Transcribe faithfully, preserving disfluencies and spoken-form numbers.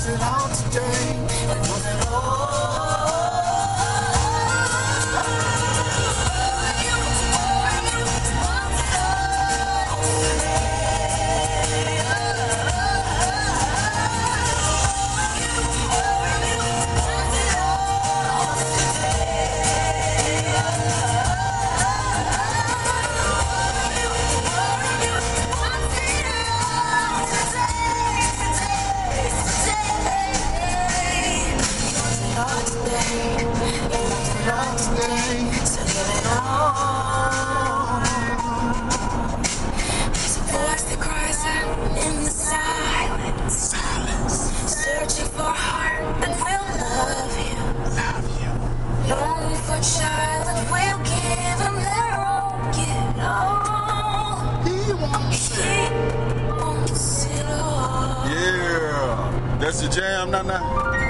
wants it all today. He wants it all. Child and we'll give him their own, get all. He wants it. He wants it all. Yeah, that's the jam, Nana.